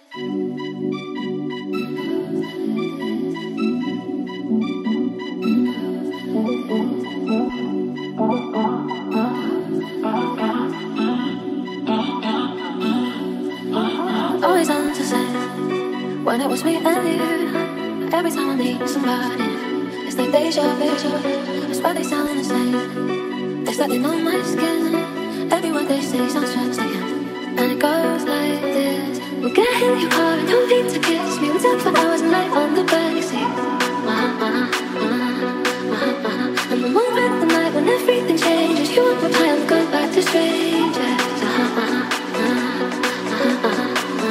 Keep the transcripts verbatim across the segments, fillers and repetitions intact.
Always on to say, when it was me and you. Every time I meet somebody, it's like deja vu. I swear they sound the same. They said they know my skin. Every word they say sounds just like him. And it goes like this: we'll get in your car and don't need to kiss me. We'll talk for hours and night on the backseat. Uh-huh, uh-huh, uh-huh, uh-huh. And the moment, the night when everything changes, you won't reply and go back to strangers. Uh-huh, uh-huh, uh-huh, uh-huh.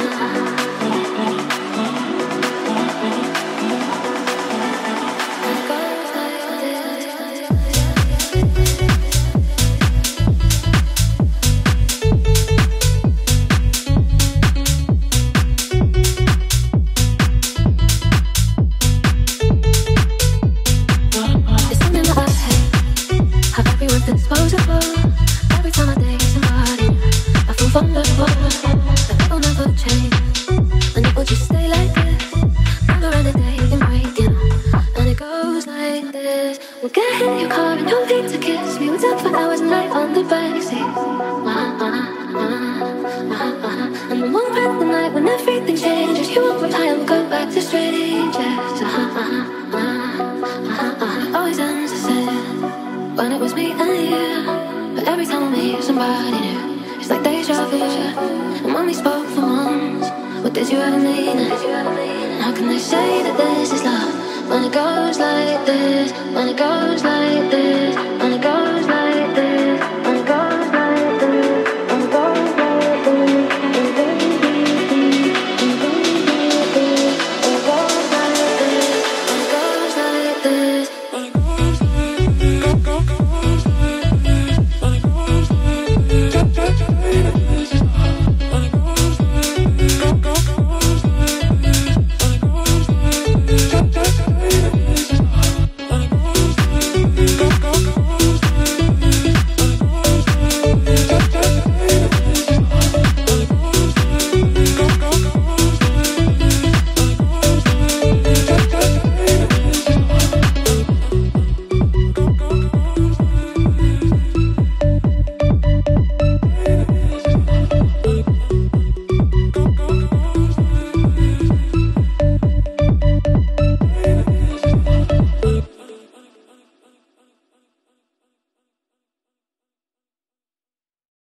Disposable. Every time I date somebody, I feel vulnerable. That it will never change, and it will just stay like this. Never end a day in breaking, and it goes like this: we'll get in your car and don't need to kiss me. We'll talk for hours and night on the backseat. Uh-huh, uh-huh, uh-huh, uh-huh. And the moment, the night when everything changes, you won't reply and go back to strangers. Uh-huh, uh-huh, uh-huh, uh-huh. Always ends the same. When it was me and you. But every time I meet somebody new, it's like deja vu. And when we spoke for months, what did you ever mean? How can they say that this is love when it goes like this? When it goes like this? When it goes